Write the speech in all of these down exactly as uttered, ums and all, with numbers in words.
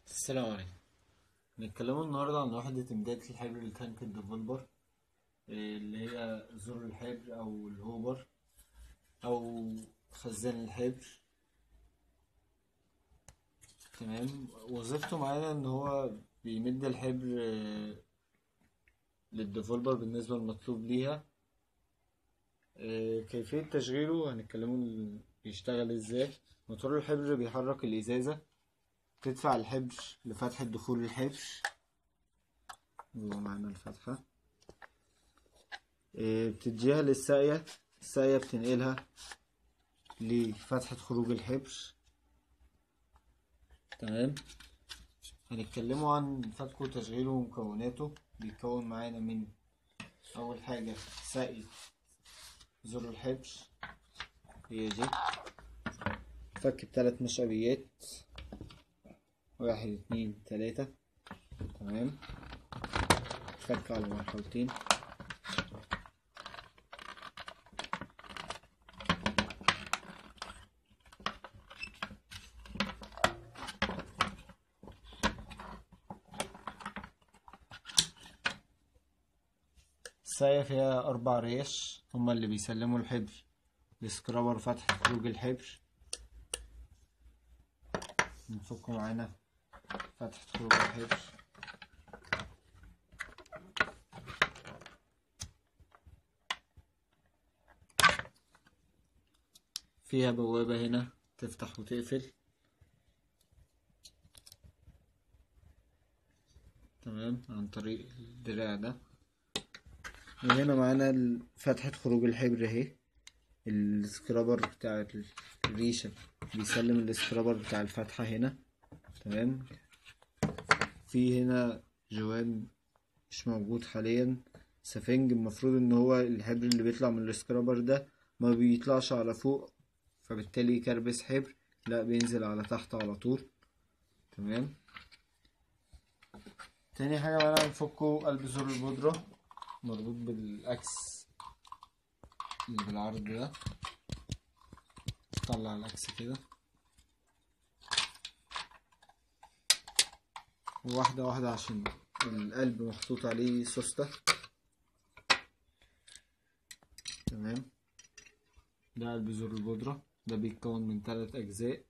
السلام عليكم. هنتكلموا النهاردة عن وحدة إمداد الحبر لتانك الديفولبر، إيه اللي هي زر الحبر أو الهوبر أو خزان الحبر. تمام. وظيفته معانا إن هو بيمد الحبر آه، للديفولبر بالنسبة للمطلوب ليها. آه، كيفية تشغيله هنتكلموا بيشتغل ازاي. موتور الحبر بيحرك الإزازة، تدفع الحبر لفتحة دخول الحبر جوه معانا الفتحة. إيه، بتديها للساقية، الساقية بتنقلها لفتحة خروج الحبر. تمام. هنتكلموا عن فتحه وتشغيله ومكوناته. بيتكون معانا من أول حاجة ساقية زر الحبر، هي دي فك بتلات مشابيات، واحد اتنين تلاتة. تمام. فك على مرحلتين. الساقية فيها أربع ريش، هما اللي بيسلموا الحبر لسكرابر فتح خروج الحبر. نفكه معانا فتحة خروج الحبر. فيها بوابة هنا تفتح وتقفل. تمام، عن طريق الدراع ده. وهنا معانا فتحة خروج الحبر اهي. السكرابر بتاع الريشة بيسلم السكرابر بتاع الفتحة هنا. تمام. في هنا جوان مش موجود حاليا، سفنج. المفروض ان هو الحبر اللي بيطلع من السكرابر ده ما بيطلعش على فوق فبالتالي يكربس حبر، لا بينزل على تحت على طول. تمام. تاني حاجة معانا هنفكه قلب زر البودرة، مربوط بالاكس اللي بالعرض ده. طلع الاكس كده واحدة واحدة عشان القلب محطوط عليه سوستة. تمام. ده قلب زر البودرة، ده بيتكون من ثلاث أجزاء.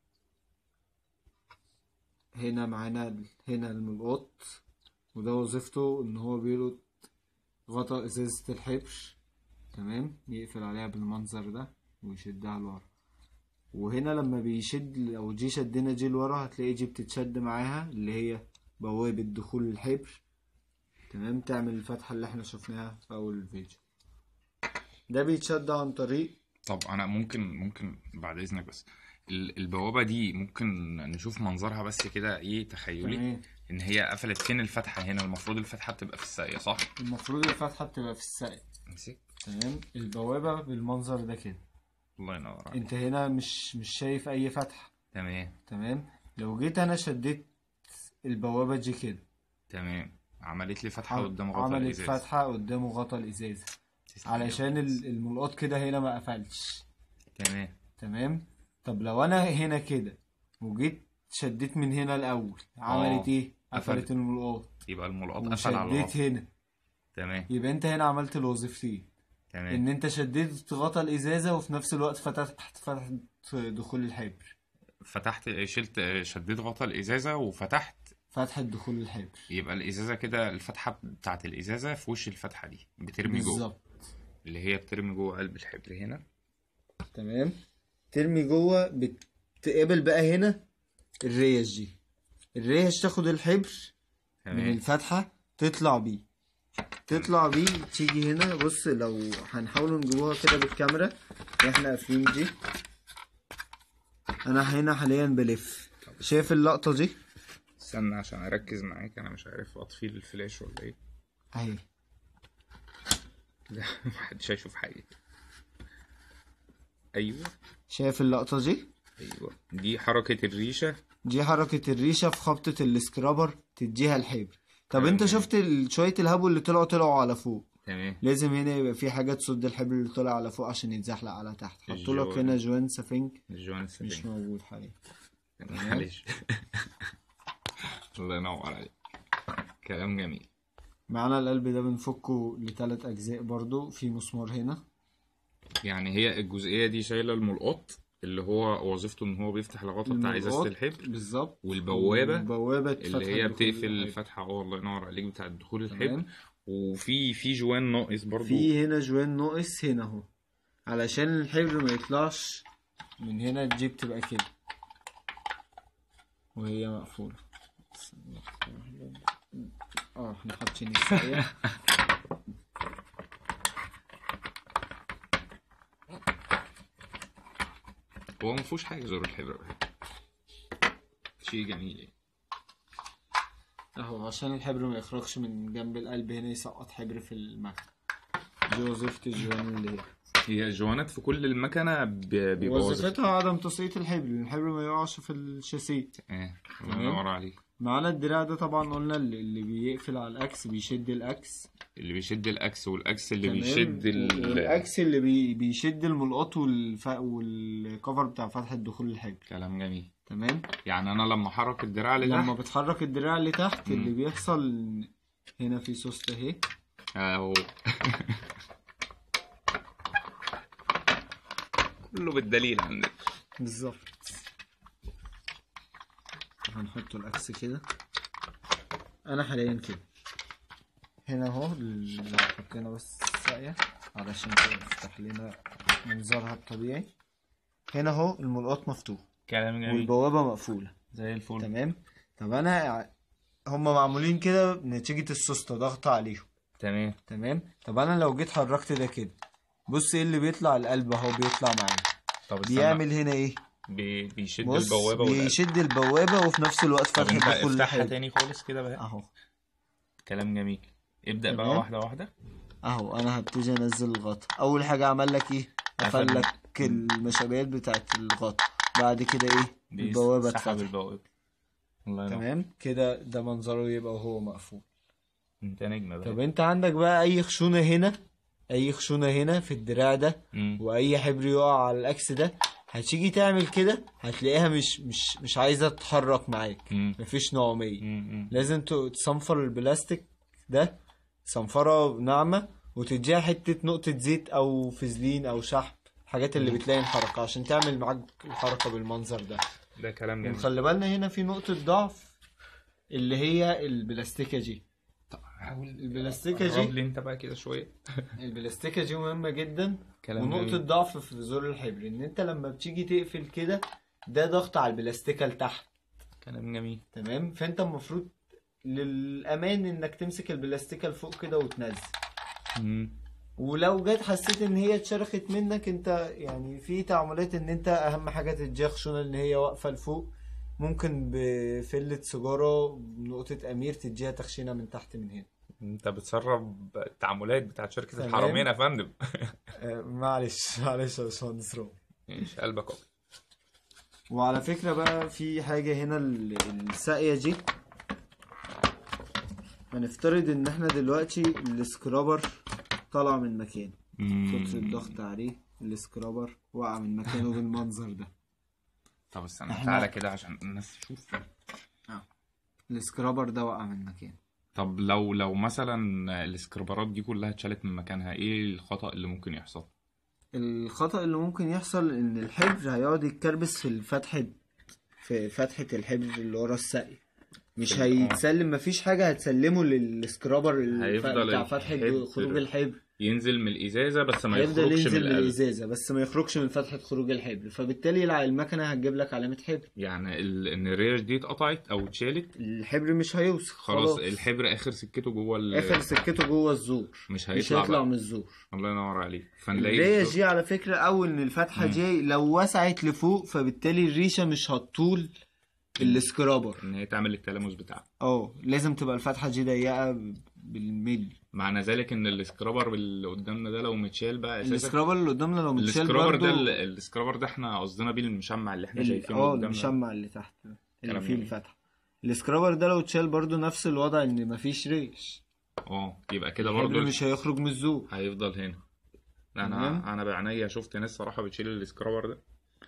هنا معانا هنا الملقط، وده وظيفته إن هو بيلقط غطا إزازة الحبر. تمام. يقفل عليها بالمنظر ده ويشدها لورا. وهنا لما بيشد لو جي شدنا جي لورا هتلاقي جي بتتشد معاها، اللي هي بوابة دخول الحبر. تمام. تعمل الفتحة اللي احنا شفناها في أول الفيديو. ده بيتشد عن طريق. طب انا ممكن ممكن بعد اذنك بس ال- البوابه دي ممكن نشوف منظرها بس كده ايه تخيلي. تمام. ان هي قفلت فين الفتحه هنا؟ المفروض الفتحه بتبقى في الساقيه صح؟ المفروض الفتحة بتبقى في السقف. امسك. تمام. البوابة بالمنظر ده كده. الله ينور عليك. انت هنا مش مش شايف اي فتحة. تمام تمام. لو جيت انا شديت البوابة دي كده، تمام عملت لي فتحه عم- قدام غطا عملت الازاز. فتحة قدامه غطا الازازة، تسلم يا علشان برنس. ال- الملقط كده هنا ما قفلش. تمام. تمام. طب لو انا هنا كده وجيت شديت من هنا الاول، عملت اه ايه؟ قفل. قفلت الملقط. يبقى الملقط قفل على وشديت الغطا. هنا، تمام. يبقى انت هنا عملت الوظيفتين. تمام. ان انت شديت غطا الازازة وفي نفس الوقت فتحت فتحت دخول الحبر. فتحت شلت شديت غطا الازازه وفتحت. فتحة دخول الحبر. يبقى الازازه كده الفتحه بتاعت الازازه في وش الفتحه دي بترمي جوه، بالظبط. اللي هي بترمي جوه قلب الحبر هنا. تمام. ترمي جوه، بتقابل بقى هنا الريش دي. الريش تاخد الحبر من تمام. الفتحة، تطلع بيه تطلع بيه تيجي هنا. بص، لو هنحاول نجيبوها كده بالكاميرا واحنا قافلين دي، انا هنا حاليا بلف. شايف اللقطة دي استنى عشان اركز معاك، انا مش عارف اطفي الفلاش ولا ايه. اهي. لا محدش هيشوف حاجه. ايوه. شايف اللقطة دي؟ ايوه دي حركه الريشه. دي حركة الريشة في خبطة السكرابر تديها الحبر. طب تمام. انت شفت ال- شوية الهبو اللي طلعوا طلعوا على فوق. تمام. لازم هنا يبقى في حاجة تصد الحبل اللي طالع على فوق عشان يتزحلق على تحت. حطوا لك الجوان. هنا جوان سفنج الجوان مش السفنج. موجود حاليا. معلش. الله ينور عليك، كلام جميل. معانا القلب ده بنفكه لثلاث اجزاء برضو، في مسمار هنا. يعني هي الجزئيه دي شايله الملقط اللي هو وظيفته ان هو بيفتح الغطا بتاع ازازه الملقاط الحبر بالظبط، والبوابه والبوابة اللي فتحة هي دخول بتقفل الحبر. الفتحه. اه الله ينور عليك، بتاع دخول الحبر. تمام. وفي في جوان ناقص برضو. في هنا جوان ناقص هنا اهو، علشان الحبر ما يطلعش من هنا، الجيب تبقى كده وهي مقفولة. اه احنا حاطين الساقية. هو مفيهوش حاجه زور الحبر، شيء جميل يعني. اهو عشان الحبر ما يخرجش من جنب القلب هنا يسقط حبر في المكنة. دي وظيفة الجوان اللي هي هي الجوانات في كل المكنه ب- بيبقى وظيفتها عدم تسقيط الحبر، الحبر ما يقعش في الشاسيه. اه الله ينور عليك. معانا الدراع ده طبعا قلنا اللي اللي بيقفل على الاكس، بيشد الاكس. اللي بيشد الاكس، والاكس اللي تمام. بيشد ال... والاكس اللي بي بيشد الملقط والف... والكفر بتاع فتحة دخول الحبر. كلام جميل. تمام. يعني انا لما احرك الدراع اللي لما تحت بتحرك الدراع اللي تحت مم. اللي بيحصل هنا في سوسته اهي اهو كله بالدليل عندك. بالظبط. هنحط الاكس كده، انا حاليا كده هنا اهو. لو حطينا بس ساقية علشان كده تفتح لنا منظرها الطبيعي. هنا اهو الملقط مفتوح كلام جميل والبوابة مقفولة زي الفل. تمام. طب انا هما معمولين كده نتيجة السوسته ضغط عليهم. تمام تمام. طب انا لو جيت حركت ده كده، بص ايه اللي بيطلع، القلب اهو بيطلع معايا. طب استنى. بيعمل هنا ايه؟ بي... بيشد بص البوابه والقلب. بيشد البوابة وفي نفس الوقت طب فتح انت دخول افتحها الحبر تاني خالص كده بقى. اهو. كلام جميل. ابدأ بقى تمام. واحدة واحدة. اهو انا هبتدي انزل الغطا. اول حاجة عمل لك ايه؟ قفل قفل. لك المشابيات بتاعت الغطا. بعد كده ايه؟ بيس- البوابة سحب اتفتحت. البوابة. الله ينور. تمام كده، ده منظره يبقى وهو مقفول. انت نجم بقى. طب انت عندك بقى اي خشونة هنا، اي خشونة هنا في الدراع ده مم. واي حبر يقع على الاكس ده، هتيجي تعمل كده هتلاقيها مش مش مش عايزة تتحرك معاك. مم. مفيش نعومية. مم. مم. لازم ت- تصنفر البلاستيك ده صنفرة ناعمة، وتديها حتة نقطة زيت او فازلين او شحم، الحاجات اللي بتلاقي الحركة عشان تعمل معاك الحركة بالمنظر ده. ده كلام جميل. ونخلي بالنا هنا في نقطة ضعف اللي هي البلاستيكة دي. طب حاول البلاستيكة قرب دي لي انت بقى كده شوية. البلاستيكة دي مهمة جدا. كلام ونقطة جميل. ضعف في زور الحبر ان انت لما بتيجي تقفل كده، ده ضغط على البلاستيكة لتحت. كلام جميل. تمام. فانت المفروض للامان انك تمسك البلاستيكة لفوق كده وتنزل. مم. ولو جت حسيت ان هي اتشرخت منك، انت يعني في تعاملات ان انت اهم حاجة تديها خشونة ان هي واقفة لفوق. ممكن بفلة سيجارة بنقطة امير تديها تخشينة من تحت من هنا. انت بتصرف التعاملات بتاعت شركة تمام. الحرمين يا فندم. آه، معلش معلش يا باشمهندس رو. ماشي قلبك ابيض. وعلى فكرة بقى في حاجة هنا، ال- الساقية دي هنفترض ان احنا دلوقتي السكرابر طلع من مكانه، كتر الضغط عليه السكرابر وقع من مكانه بالمنظر ده. طب استنى احنا- تعالى كده عشان الناس تشوف. السكرابر ده وقع من مكانه. طب لو لو مثلا السكربرات دي كلها اتشالت من مكانها، ايه الخطأ اللي ممكن يحصل؟ الخطأ اللي ممكن يحصل ان الحبر هيقعد يتكربس في الفتحة، في فتحة الحبر اللي ورا الساقية، مش في- هيتسلم. مفيش حاجة هتسلمه للسكرابر الف- هيفضل بتاع فتحة الحبر خروج الحبر. ينزل من الازازه بس ما هيفضل يخرجش من ينزل من القلب. الازازه بس ما يخرجش من فتحه خروج الحبر، فبالتالي الع- المكنه هتجيب لك علامه حبر. يعني ال- ان الريش دي اتقطعت او اتشالت، الحبر مش هيوسخ خلاص خلاص. الحبر اخر سكته جوه ال... اخر سكته جوه الزور، مش مش هيطلع هيطلع بقى. من الزور. الله ينور عليك. فنلاقي الريش الزور- دي على فكره، اول ان الفتحه مم. دي لو وسعت لفوق، فبالتالي الريشه مش هتطول السكرابر. ان هي تعمل التلامس بتاعها. اه لازم تبقى الفتحه دي ضيقه ب- بالملي. معنى ذلك ان السكرابر اللي قدامنا ده لو متشال بقى اساسا، السكرابر اللي قدامنا لو متشال السكرابر برضو، ده ال- السكرابر ده احنا قصدنا بيه المشمع اللي احنا ال- شايفينه اه قدامنا. المشمع اللي تحت ده، اللي كلام فيه جميل. الفتحه. السكرابر ده لو اتشال برضو نفس الوضع، ان مفيش ريش، اه يبقى كده الحبر برضه مش هيخرج من الزور. هيفضل هنا. انا تمام. انا بعينيا شفت ناس صراحه بتشيل السكرابر ده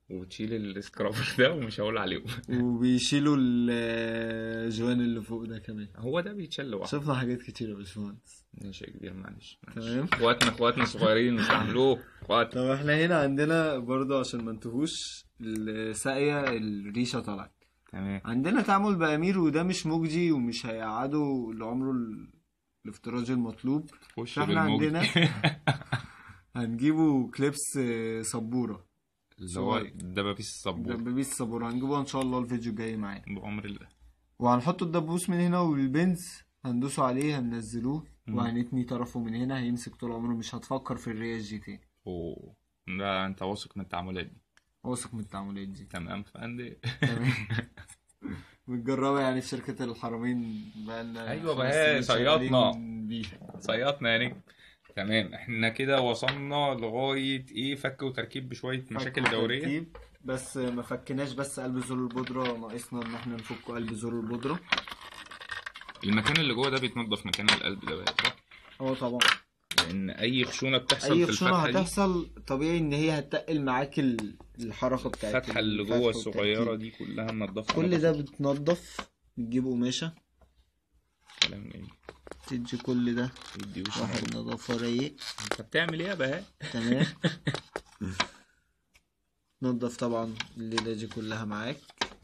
وتشيل السكرابر ده ومش هقول عليهم. وبيشيلوا الجوان اللي فوق ده كمان. هو ده بيتشال لوحده. شفنا حاجات كتير يا باشمهندس. ماشي يا كبير، معلش معلش. تمام. اخواتنا اخواتنا صغيرين مش هيعملوه اخواتنا. طب احنا هنا عندنا برضه عشان ما انتهوش الساقية الريشة طلعت. تمام. عندنا تعامل بأمير وده مش مجدي ومش هيقعده لعمره ال- الافتراضي المطلوب. خش فاحنا بالموج. عندنا هنجيبه كليبس سبورة اللي هو صغير. دبابيس السبورة دبابيس سبورة هنجيبه ان شاء الله الفيديو الجاي معانا. بأمر الله. وهنحط الدبوس من هنا والبنز هندوسه عليه هننزلوه مم. وهنتني طرفه من هنا هيمسك طول عمره مش هتفكر في الرياج جي تاني. اوه لا انت واثق من التعاملات دي. واثق من التعاملات دي. تمام فندي. تمام. متجربة يعني في شركة الحرمين بقالنا أيوة خمس بقى، سنين صيادنا. شغالين بيها. صيادنا يا نجم. تمام، احنا كده وصلنا لغاية ايه؟ فك وتركيب بشوية مشاكل فك دورية. تركيب، بس ما فكناش بس قلب زر البودرة، ناقصنا ان احنا نفك قلب زر البودرة. المكان اللي جوه ده بيتنضف مكان القلب ده بقى صح؟ اه طبعا. لان اي خشونة بتحصل اي في خشونة الفتحة دي، هتحصل طبيعي ان هي هتقل معاك ال- الحركة بتاعت الفتحة اللي الفتح جوه الصغيرة والتركيب. دي كلها ننضفها. كل ده بتنضف، بتجيب قماشة كلام جميل. تدي كل ده يدي وش واحد نظافة رايق. انت بتعمل ايه يا بهاء؟ تمام. نضف طبعا الليلة دي كلها معاك.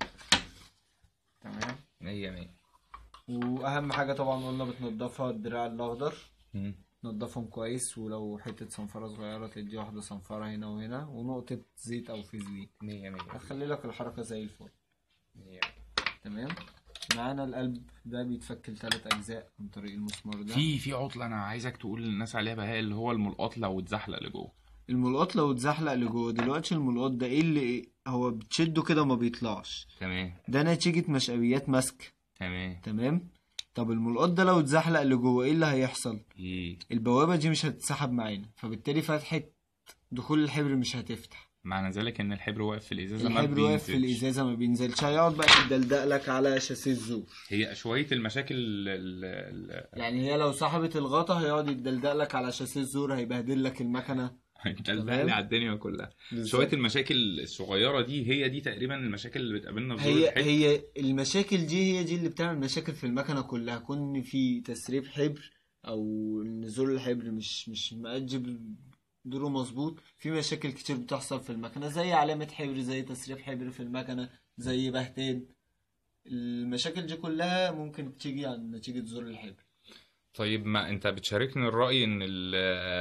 تمام. مية مية. واهم حاجة طبعا قلنا بتنضفها الدراع الاخضر، مم. نضفهم كويس، ولو حتة صنفرة صغيرة تدي واحدة صنفرة هنا وهنا ونقطة زيت او فازلين مية مية. هتخلي لك الحركة زي الفل. مية. تمام. معانا القلب ده بيتفك لثلاث اجزاء عن طريق المسمار ده. في في عطلة انا عايزك تقول للناس عليها بهاء، اللي هو الملقاط لو اتزحلق لجوه. الملقاط لو اتزحلق لجوه دلوقتي، الملقاط ده ايه اللي إيه؟ هو بتشده كده وما بيطلعش، تمام ده نتيجة مشقويات ماسك. تمام. تمام. طب الملقاط ده لو اتزحلق لجوه ايه اللي هيحصل؟ ايه؟ البوابة دي مش هتتسحب معانا، فبالتالي فتحة دخول الحبر مش هتفتح. معنى ذلك ان الحبر واقف في الازازة ما الحبر واقف في بينزلش. الازازة ما بينزلش، هيقعد بقى يدلدق لك على شاسيه الزور. هي شوية المشاكل ال ال يعني هي لو سحبت الغطا هيقعد يدلدق لك على شاسيه الزور، هيبهدل لك المكنة. انت البهلي على الدنيا كلها. شوية المشاكل الصغيرة دي هي دي تقريبا المشاكل اللي بتقابلنا في زور هي الحبر. هي المشاكل دي هي دي اللي بتعمل مشاكل في المكنة كلها، كون في تسريب حبر او ان زور الحبر مش مش مأجب دوره مظبوط، في مشاكل كتير بتحصل في المكنة، زي علامة حبر، زي تسريب حبر في المكنة، زي بهتان. المشاكل دي كلها ممكن تيجي عن نتيجة زور الحبر. طيب ما انت بتشاركني الرأي ان ال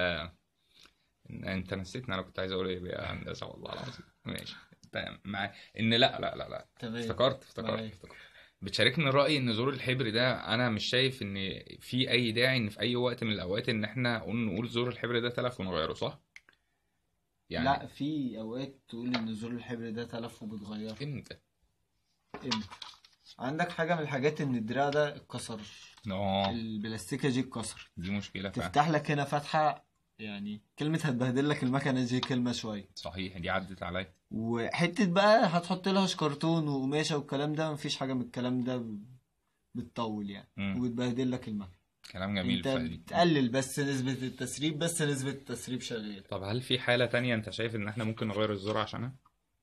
إن انت نسيتني انا كنت عايز اقول ايه يا هندسة والله العظيم. ماشي تمام معايا ان لا لا لا لا تمام. افتكرت افتكرت معاك. افتكرت بتشاركني الرأي ان زور الحبر ده انا مش شايف ان في اي داعي ان في اي وقت من الاوقات ان احنا نقول نقول زور الحبر ده تلف ونغيره صح؟ يعني لا، في اوقات تقول ان زور الحبر ده تلف وبتغيره. امتى؟ امتى؟ عندك حاجة من الحاجات ان الدراع ده اتكسر، اه البلاستيكة دي اتكسر، دي مشكلة فعلا. تفتح لك هنا فتحة، يعني كلمة هتبهدل لك المكنة دي كلمة شوية. صحيح دي عدت عليا. وحتة بقى هتحط لها شكرتون وقماشة والكلام ده، مفيش حاجة من الكلام ده بتطول يعني. مم. وبتبهدل لك المكنة. كلام جميل انت فادي. بتقلل بس نسبة التسريب، بس نسبة التسريب شغال. طب هل في حالة تانية انت شايف ان احنا ممكن نغير الزر عشانها؟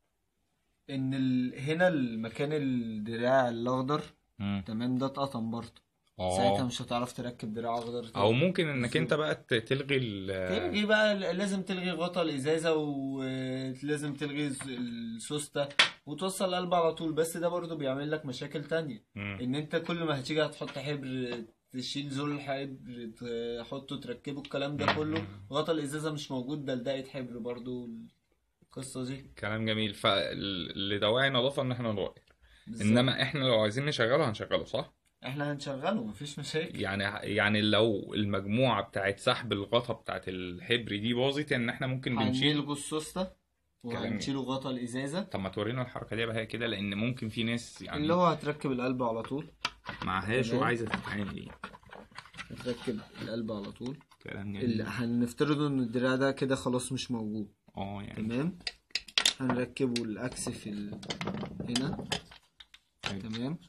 ان ال... هنا المكان الدراع الاخضر مم. تمام ده اتقطم برضه، اه ساعتها مش هتعرف تركب دراع اخضر تاني. او ممكن انك بالظبط. انت بقى ت- تلغي ال تلغي بقى، لازم تلغي غطا الازازه ولازم تلغي السوسته وتوصل القلب على طول. بس ده برضو بيعمل لك مشاكل تانية، مم. ان انت كل ما هتيجي هتحط حبر تشيل زول الحبر تحطه تركبه الكلام ده كله، غطا الازازه مش موجود، دلدقه حبر برضو القصه دي. كلام جميل. فلدواعي نظافة ان احنا نغير، بالظبط. انما احنا لو عايزين نشغله هنشغله صح؟ احنا هنشغله مفيش مشاكل. يعني يعني لو المجموعة بتاعت سحب الغطا بتاعت الحبر دي باظت ان احنا ممكن بنشيل. هنلغوا السوسته وهنشيله غطا الازازه. طب ما تورينا الحركة دي بقى كده، لان ممكن في ناس يعني اللي هو هتركب القلب على طول معهاش تمام. وعايزة تتعامل ايه. هتركب القلب على طول. كلام اللي جميل. هنفترض ان الدراع ده كده خلاص مش موجود. اه يعني تمام. هنركبه الاكس في ال... هنا. حلو. تمام.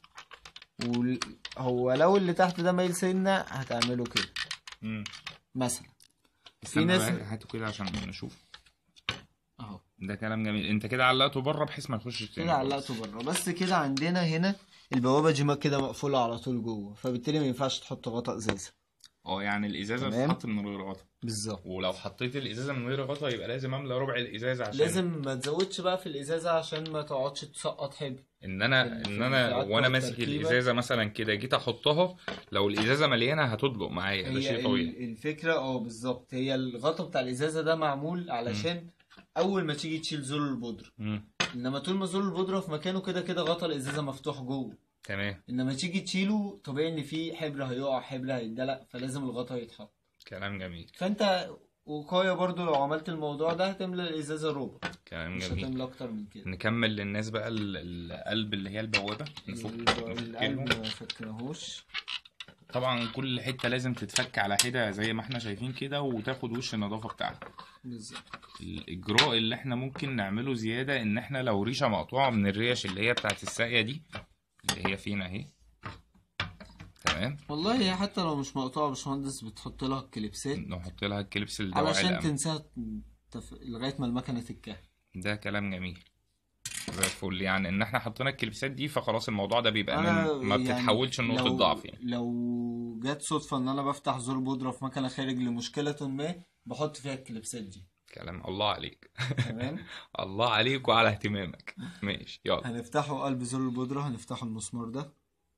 وهو لو اللي تحت ده مايل سنه هتعمله كده امم مثلا. في ناس- ناس هاتوا كده عشان نشوف. اهو ده كلام جميل. انت كده علقته بره بحيث ما يخشش تاني كده خالص. علقته بره. بس كده عندنا هنا البوابه دي ما كده مقفوله على طول جوه، فبالتالي ما ينفعش تحط غطا ازازه. اه يعني الازازه تمام. تتحط من غير غطا. بالظبط. ولو حطيت الازازه من غير غطا يبقى لازم املى ربع الازازه عشان لازم ما تزودش بقى في الازازه عشان ما تقعدش تسقط حبر. ان انا في- في ان انا القطع وانا ماسك والتركيبة. الازازه مثلا كده جيت احطها، لو الازازه مليانه هتدلق معايا، ده هي شيء ال- طبيعي. الفكره اه بالظبط، هي الغطا بتاع الازازه ده معمول علشان اول ما تيجي تشيل زول البودره، امم انما طول ما زول البودره في مكانه كده كده غطا الازازه مفتوح جوه، تمام. انما تيجي تشيله طبيعي ان في حبر هيقع، حبر هيتدلق، فلازم الغطا يتحط. كلام جميل. فانت وقايه برضو لو عملت الموضوع ده هتملى الازازه ربع، كلام مش جميل. هتملى اكتر من كده. نكمل للناس بقى ال- القلب اللي هي البوابه، نفك القلب نفكلهم. ما فكناهوش. طبعا كل حته لازم تتفك على حده زي ما احنا شايفين كده، وتاخد وش النظافه بتاعها. بالظبط. الاجراء اللي احنا ممكن نعمله زياده ان احنا لو ريشه مقطوعه من الريش اللي هي بتاعت الساقيه دي اللي هي فينا اهي، تمام، والله هي حتى لو مش مقطوعه يا باشمهندس بتحط لها الكليبسات نحط لها الكليبس الدواعي علشان الأمن. تنساها تف... لغايه ما المكنه تتكهن. ده كلام جميل زي الفل. يعني ان احنا حطينا الكليبسات دي فخلاص الموضوع ده بيبقى انا من ما يعني بتتحولش لنقطه لو ضعف يعني. لو جت صدفه ان انا بفتح زور بودره في مكنه خارج لمشكله ما، بحط فيها الكليبسات دي. كلام الله عليك. تمام. الله عليك وعلى اهتمامك. ماشي يلا. هنفتحه قلب زور البودره، هنفتحه المسمار ده.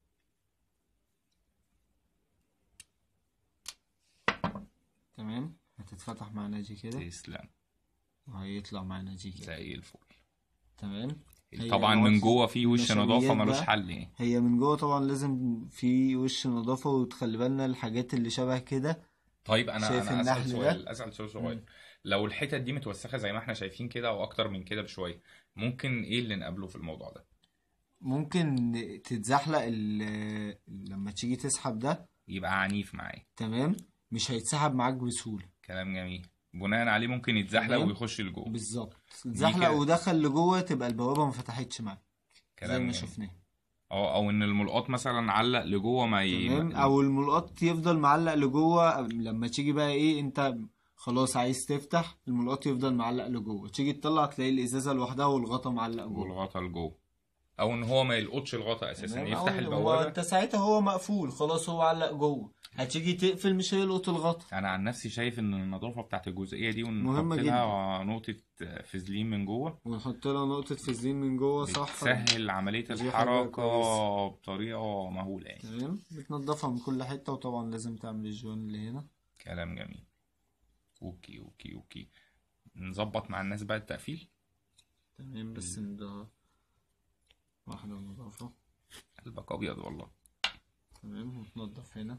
تمام. هتتفتح معانا دي كده تسلم. وهيطلع معانا دي كده. زي الفل. تمام. هي طبعا من جوه في وش النشويات نظافه ملوش بقى، حل يعني. هي من جوه طبعا لازم في وش نظافه، وتخلي بالنا الحاجات اللي شبه كده. طيب انا شايف انا اسال النحل سؤال ده؟ اسال سؤال صغير. لو الحتت دي متوسخه زي ما احنا شايفين كده او اكتر من كده بشويه، ممكن ايه اللي نقابله في الموضوع ده؟ ممكن تتزحلق ال- لما تيجي تسحب ده. يبقى عنيف معايا. تمام. مش هيتسحب معاك بسهوله. كلام جميل. بناء عليه ممكن يتزحلق تمام. ويخش لجوه. بالظبط. دي اتزحلق كده. ودخل لجوه تبقى البوابه ما فتحتش معاك زي كلام ما جميل. شفناه. او او ان الملقاط مثلا علق لجوه ما ي... تمام. ما- او الملقط يفضل معلق لجوه، لما تيجي بقى ايه انت خلاص عايز تفتح الملقط يفضل معلق لجوه، تيجي تطلع تلاقي الازازه لوحدها والغطا معلق جوه. والغطا لجوه، او ان هو ما يلقطش الغطا اساسا، تمام. يفتح أو- هو البوابه. انت ساعتها هو مقفول خلاص، هو علق جوه، هتيجي تقفل مش هيلقط الغطا. انا عن نفسي شايف ان النظافه بتاعت الجزئيه دي مهمة ونحط لها نقطه فازلين من جوه ونحط لها نقطه فازلين من جوه، صح. بتسهل عمليه دي حاجة الحركه كويسة. بطريقه مهوله يعني. تمام. بتنضفها من كل حته، وطبعا لازم تعمل الجوان اللي هنا. كلام جميل. اوكي اوكي اوكي. نظبط مع الناس بقى التقفيل. تمام. بس ده واحده نظافه. قلبك ابيض والله. تمام. وتنضف هنا.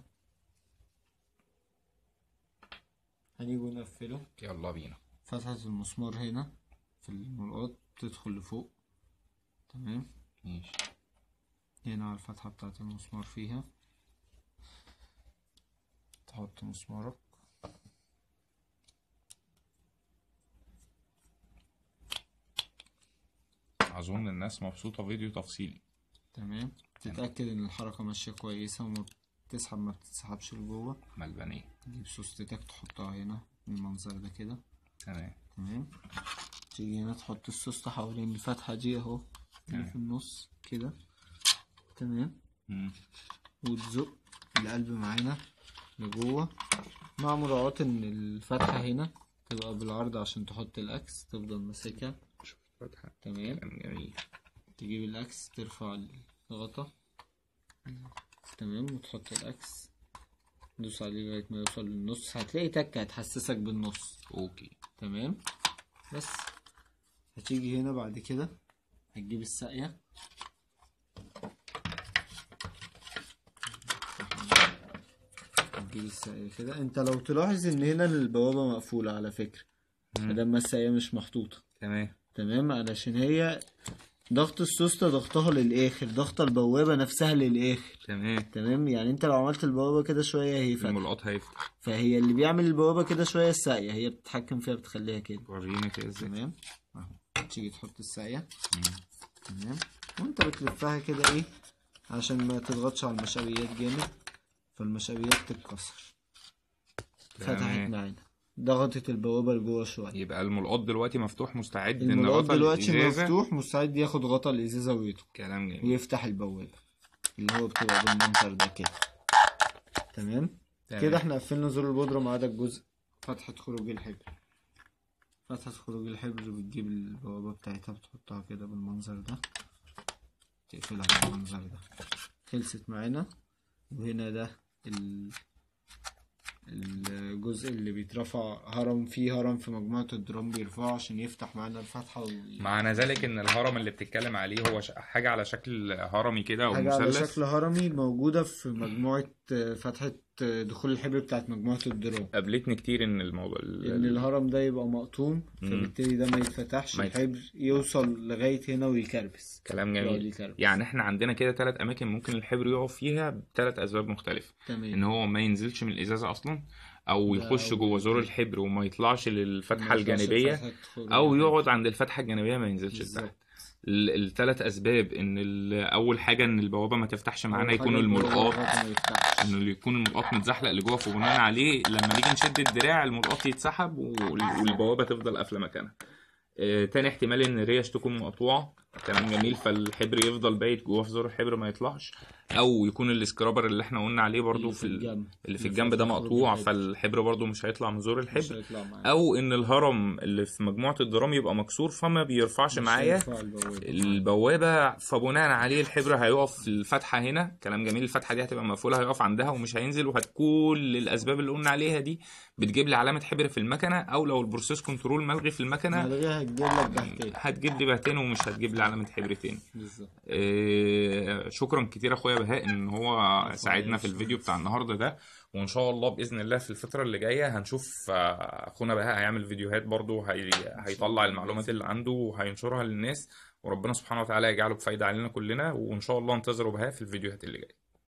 هنيجي نقفله. يلا بينا. فتحة المسمار هنا في الملقاط تدخل لفوق. تمام. ماشي. هنا على الفتحة بتاعة المسمار فيها تحط مسمارك. اظن الناس مبسوطه فيديو تفصيلي. تمام. تتأكد ان الحركة ماشية كويسة وما بتسحب ما بتتسحبش لجوه. ملبنيه. تجيب سوستتك تحطها هنا بالمنظر ده كده. تمام. تمام. تيجي هنا تحط السوستة حوالين الفتحة دي اهو اللي في النص كده. تمام. مم. وتزق القلب معانا لجوه، مع مراعاة ان الفتحة هنا تبقى بالعرض عشان تحط الاكس تفضل ماسكها. شوف الفتحه. تمام. كلام جميل. تجيب الاكس ترفع الغطا. تمام. وتحط الاكس تدوس عليه لغاية ما يوصل للنص، هتلاقي تكة هتحسسك بالنص. اوكي. تمام. بس هتيجي هنا بعد كده هتجيب الساقية. هتجيب الساقية كده. انت لو تلاحظ ان هنا البوابة مقفولة على فكرة، مادام الساقية مش محطوطة. تمام. تمام. علشان هي ضغط السوستة ضغطها للآخر، ضغط البوابة نفسها للآخر. تمام. تمام. يعني انت لو عملت البوابة كده شوية هي فاتحة، الملقاط هيفتح. فهي اللي بيعمل البوابة كده شوية الساقية، هي بتتحكم فيها بتخليها كده. وريني كده ازاي. تمام. اهو تيجي تحط الساقية. تمام. وانت بتلفها كده ايه عشان ما تضغطش على المشابيات جامد، فالمشابيات تتكسر. فتحت معانا. ضغطت البوابة لجوه شوية. يبقى الملقاط دلوقتي مفتوح مستعد ان الملقاط غطا دلوقتي الازازه مفتوح مستعد ياخد غطا الازازة ويدخل كلام جميل ويفتح البوابة اللي هو بتبقى بالمنظر ده كده. تمام. تمام. كده احنا قفلنا زور البودرة ما عدا الجزء فتحة خروج الحبر. فتحة خروج الحبر بتجيب البوابة بتاعتها بتحطها كده بالمنظر ده، تقفلها بالمنظر ده. خلصت معانا. وهنا ده ال... الجزء اللي بيترفع هرم فيه هرم في مجموعة الدرام بيرفعه عشان يفتح معانا الفتحة و... معنى ذلك ان الهرم اللي بتتكلم عليه هو ش- حاجه على شكل هرمي كده او حاجة على مثلث. شكل هرمي موجودة في مجموعة فتحة دخول الحبر بتاعت مجموعة الدرام. قابلتني كتير ان الموضوع ان الهرم ده يبقى مقطوم فبالتالي ده ما يتفتحش، ما يت- الحبر يوصل لغاية هنا ويكربس. كلام يقعد جميل. يكربس. يعني احنا عندنا كده ثلاث اماكن ممكن الحبر يقف فيها بثلاث اسباب مختلفه. تمام. ان هو ما ينزلش من الازازه اصلا، او ده يخش أول جوه زور حاجة. الحبر وما يطلعش للفتحه ما يطلعش الجانبيه، لفتحة خروج او الحبر. يقعد عند الفتحه الجانبيه ما ينزلش بالظبط. لتحت. الثلاث اسباب ان ال- اول حاجه ان البوابه ما تفتحش معانا، أول يكون حاجة البوابة الملقاط ما يفتحش. انه يكون الملقاط متزحلق لجوه، فبناء عليه لما نيجي نشد الدراع الملقاط يتسحب وال- والبوابه تفضل قافله مكانها. آه، تاني احتمال ان الريش تكون مقطوعه، كلام جميل، فالحبر يفضل بايت جوه في زور الحبر ما يطلعش. او يكون السكرابر اللي احنا قلنا عليه برضو اللي في في ال- الجنب. اللي في اللي الجنب ده فتحة خروج مقطوع، الحبر. فالحبر برضو مش هيطلع من زور مش الحبر. هيطلع معانا. او ان الهرم اللي في مجموعه الدرام يبقى مكسور فما بيرفعش مش معايا هيرفع البوابة. البوابه، فبناء عليه الحبر هيقف في الفتحه هنا، كلام جميل، الفتحه دي هتبقى مقفوله هيقف عندها ومش هينزل. وهتكون الاسباب اللي قلنا عليها دي بتجيب لي علامه حبر في المكنه، او لو البروسيس كنترول ملغي في المكنه ملغيها هتجيب لك بهتين. هتجيب لي بهتين ومش هتجيب لي علامه حبر تاني. بالظبط. آه، شكرا كتير اخويا بهاء ان هو ساعدنا في الفيديو بتاع النهارده ده. وان شاء الله باذن الله في الفتره اللي جايه هنشوف آه، اخونا بهاء هيعمل فيديوهات برضو، هي... هيطلع المعلومات اللي عنده وهينشرها للناس، وربنا سبحانه وتعالى يجعله بفايده علينا كلنا. وان شاء الله انتظروا بهاء في الفيديوهات اللي جايه.